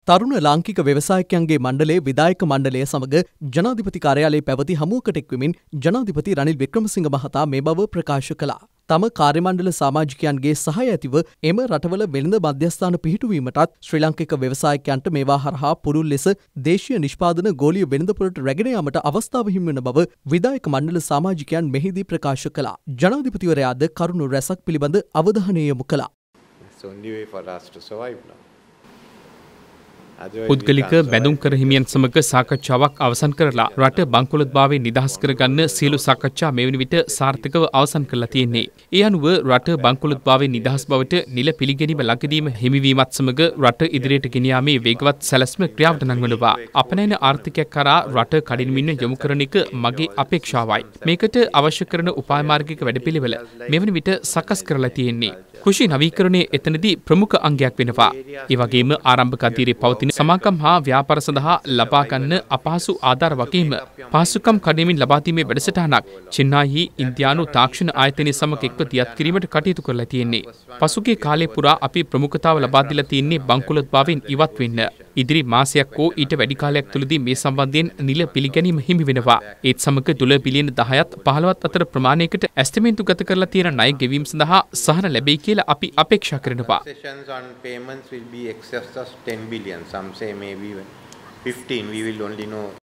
තරුණ ලාංකික ව්‍යවසායකයන්ගේ මණ්ඩලයේ විධායක මණ්ඩලය සමග ජනාධිපති කාර්යාලයේ පැවති හමුවකට එක්වෙමින් ජනාධිපති රනිල් වික්‍රමසිංහ මහතා මේ බව ප්‍රකාශ කළා. තම කාර්යමණ්ඩල සමාජිකයන්ගේ සහාය ඇතිව එම රටවල වෙළඳ මධ්‍යස්ථාන පිහිටුවීමටත් ශ්‍රී ලාංකික ව්‍යවසායකයන්ට මේවා හරහා පුළුල් ලෙස දේශීය නිෂ්පාදන ගෝලීය වෙළඳපොළට රැගෙන යාමට අවස්ථාව හිමිවන බව විධායක මණ්ඩල සමාජිකයන් මෙහිදී ප්‍රකාශ කළා. ජනාධිපතිවරයාද කරුණු රැසක් පිළිබඳ අවධානය යොමු කළා. පුද්ගලික බැඳුම් කර හිමියන් සමග සාකච්ඡාවක් අවසන් කරලා රට බංකොලොත්භාවයෙන් නිදහස් කරගන්න සියලු සාකච්ඡා මෙවැනි විට සාර්ථකව අවසන් කරලා තියෙන්නේ. ඒ අනුව රට බංකොලොත්භාවයෙන් නිදහස් බවට නිල පිළිගැනීම ළඟදීම හිමිවීමත් සමග රට ඉදිරියට ගෙන යාමේ වේගවත් සැලැස්ම ක්‍රියාවට නංවනවා. අපනයන ආර්ථිකයක් කරා රට කඩිනමින් යොමු කරන එක මගේ අපේක්ෂාවයි. මේකට අවශ්‍ය කරන උපාය මාර්ගික වැඩපිළිවෙල මෙවැනි විට සකස් කරලා තියෙන්නේ. කෘෂි නවීකරණයේ එතනදී ප්‍රමුඛ අංගයක් වෙනවා. ඒ වගේම ආරම්භක අධීරයේ පවතින සමාගම් හා ව්‍යාපාර සඳහා ලබා ගන්න අපහසු ආධාර වගේම පහසුකම් කඩමින් ලබා දීමේ වැඩසටහනක් චෙන්නයි ඉන්දියානු තාක්ෂණ ආයතනයේ සමග එක්ව දියත් කිරීමට කටයුතු කරලා තියෙන්නේ. පසුගිය කාලය පුරා අපි ප්‍රමුඛතාව ලබා දීලා තියෙන්නේ බංකොලොත්භාවයෙන් ඉවත් වෙන්න. ඉදිරි මාසයක් හෝ ඊට වැඩි කාලයක් තුළදී මේ සම්බන්ධයෙන් නිල පිළිගැනීම හිමි වෙනවා. ඒත් සමග $1 බිලියන 10ත් 15ත් අතර ප්‍රමාණයකට ඇස්තිමේන්තු ගත කරලා තියෙන ණය ගෙවීම සඳහා සහන ලැබෙයි කියලා අපි අපේක්ෂා කරනවා. Some say maybe 15, we will only know.